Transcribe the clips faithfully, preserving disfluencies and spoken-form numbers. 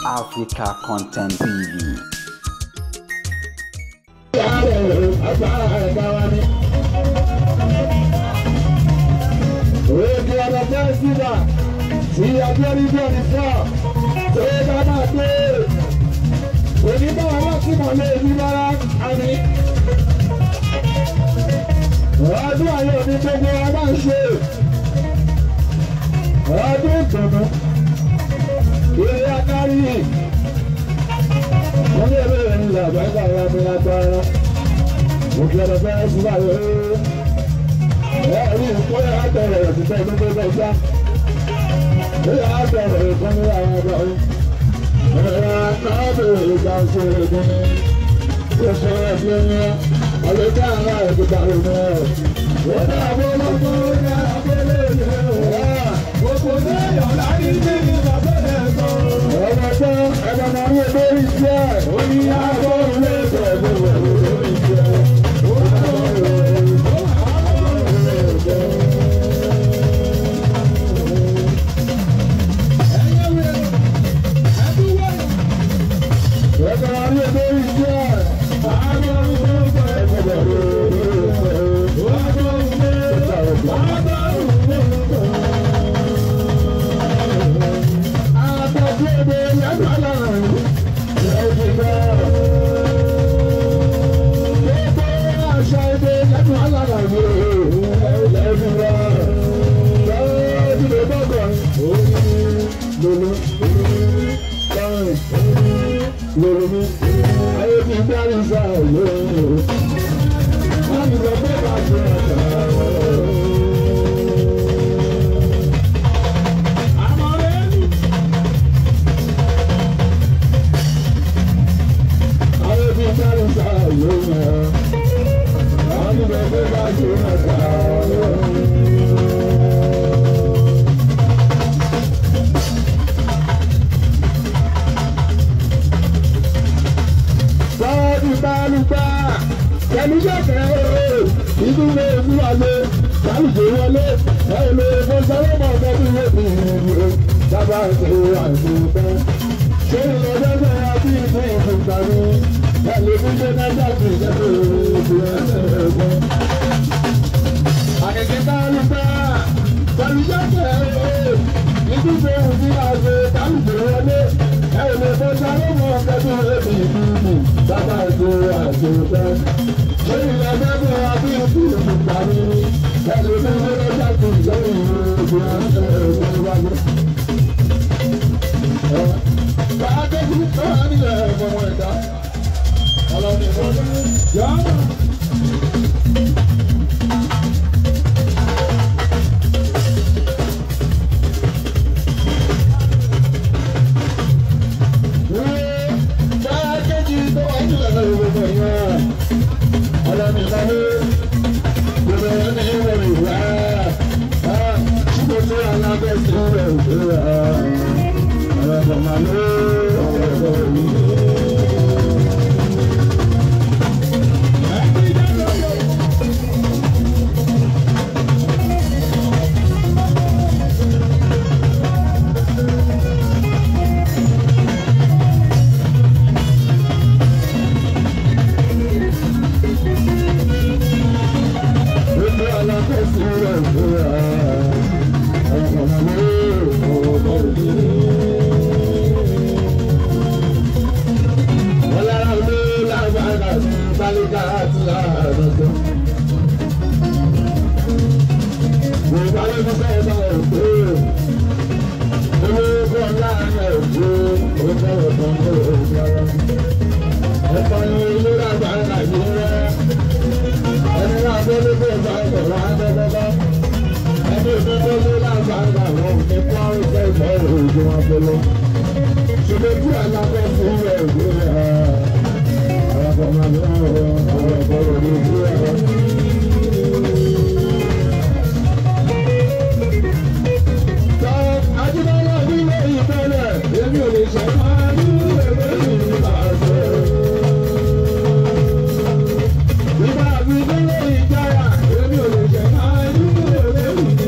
Africa Content T V. Sí, abbiamo visto, se da da te, veniamo avanti con le vivara, ami. Adu ayo ni gbogbo ara ń ṣe, adu ìtùnú, ilé akárí, wọ́n ní ẹgbẹ́ rẹ̀ ní ìlànà ìgbà ìyá mi lágbára, mo kí ọ̀dọ̀ fẹ́rẹ́ sí báyìí, ẹ̀rí ìpínlẹ̀ àtẹ̀rẹ̀ rẹ̀ ti tẹ́ inú gbogbo ìgbà. Ilé àtẹ̀rẹ̀ ìpínlẹ̀ àwọn ọ̀dọ́ yìí, ẹ̀rọ akábẹ̀ ìgbà ṣe ìgbìmí, ó ṣe ẹ̀fẹ́ yẹn, ọ̀lẹ́gbẹ́ àwọn ẹ̀dùgbà rẹ̀. Wọ́n dá àwọn ọlọ́gbọ́n ní abẹ́lé rẹ̀. Gbogbo ní ọ̀la ní bí ní abẹ́lé kan. Ọmọ tó ẹgbẹ́ máa ń wọ lórí iṣẹ́. Ó ní àgọ́ ilé ìfẹ́ lórí iṣẹ́. Ó ní àgọ́ ilé ìfẹ́.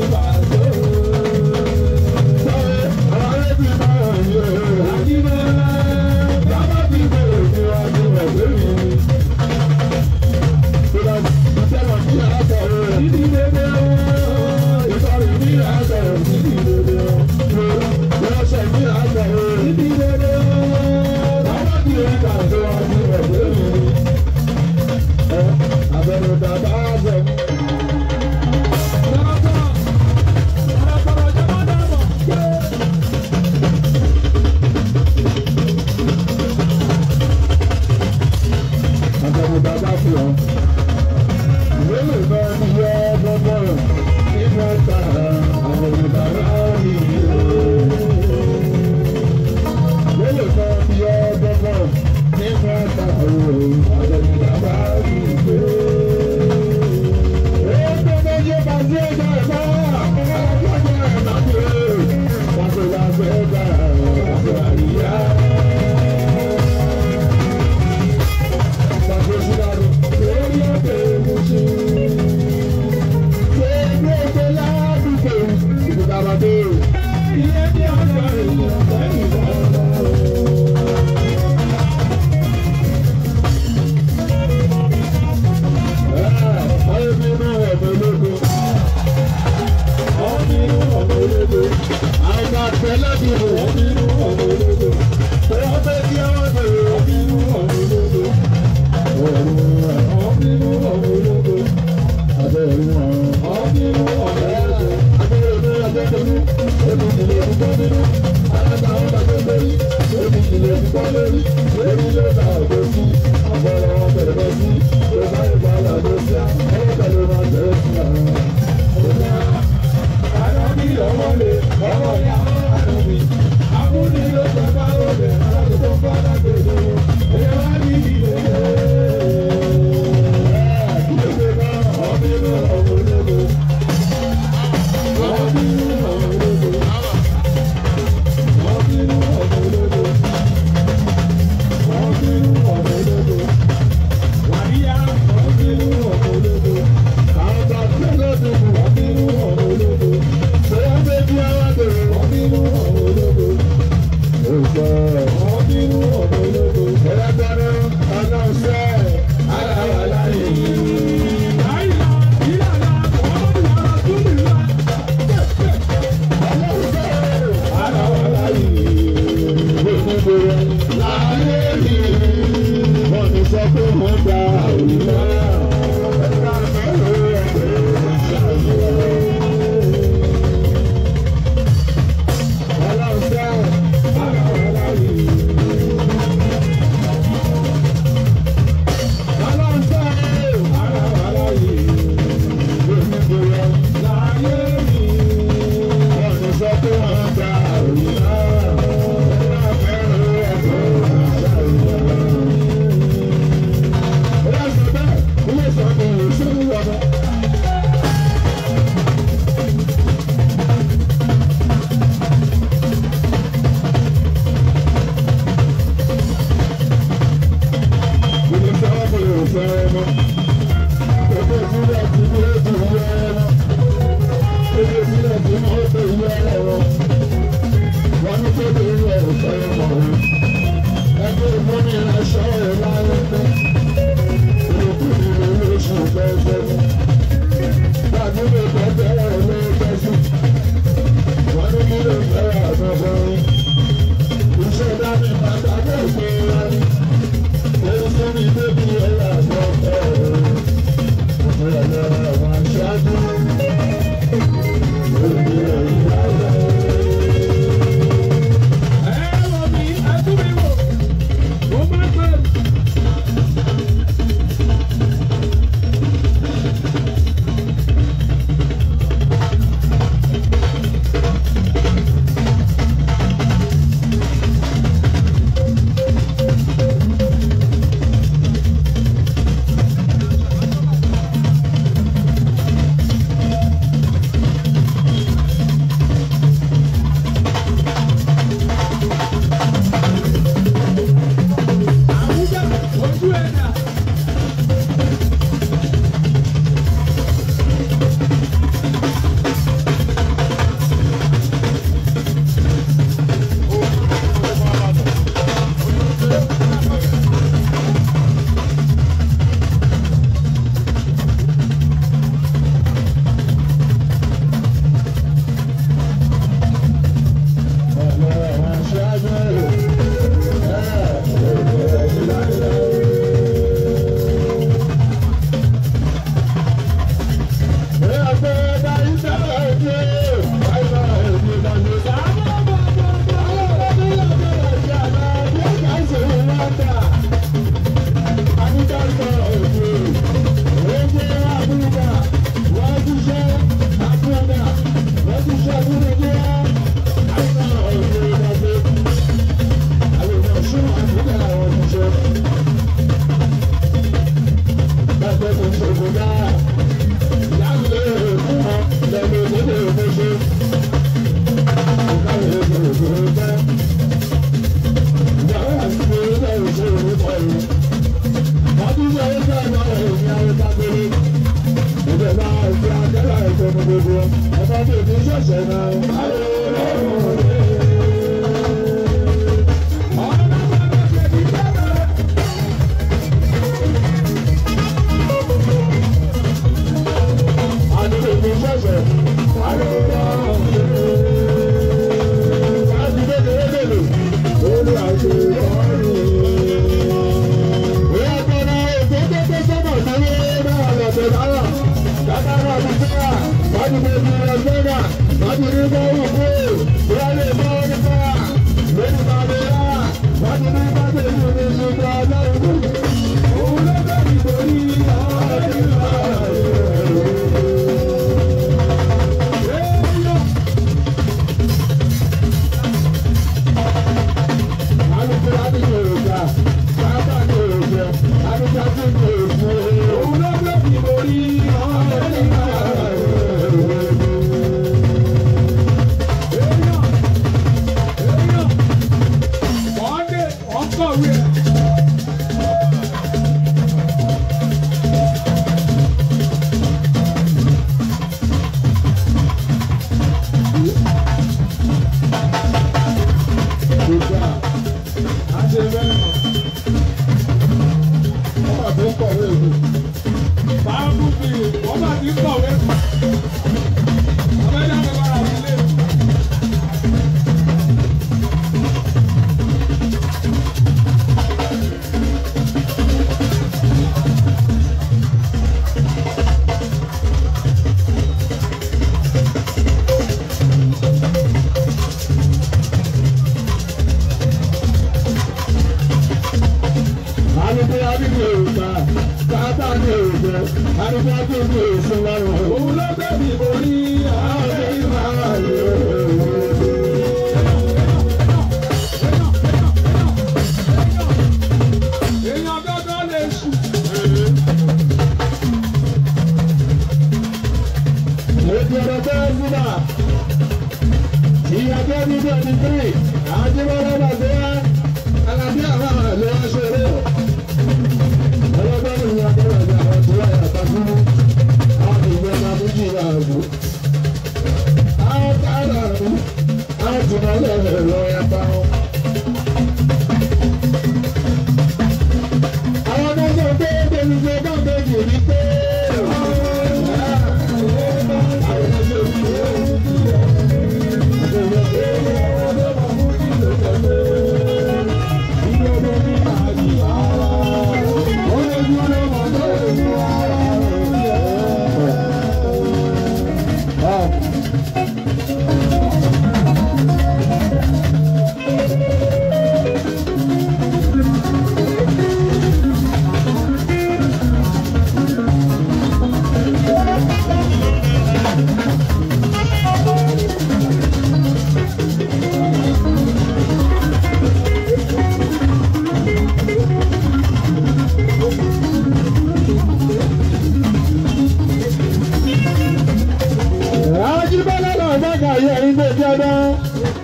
Thank you. Hey, bá ní òjò àdúgbò tó ní èso lọ́rùn. Òun ló bẹ̀bí borí àwọn ọ̀gbìn máa lò ó. Èèyàn gángan lè sùn. Ètò ọ̀rọ̀ bẹ́ẹ̀ síbà. Ìyàgbẹ́ ní twenty three, àdìmọ́lá bàbá alábí àwọn àlọ́ aṣọ́rẹ́. Ọlọ́gbọ́n ní ìyàgbẹ́ bàbá àwọn tí wọ́n yàtọ̀ fún àwọn ìgbẹ́ta méjì láàbù. Àwọn káàdà rú, àwọn tìmọ́lẹ̀ rẹ̀ lọ yàtọ̀ wọn. Àwọn tó ń sọ pé Bẹ́lúgbẹ́ bá méjì ní pé. Ajibala náà bá kà yẹ ẹ̀yin tó jẹ́ náà.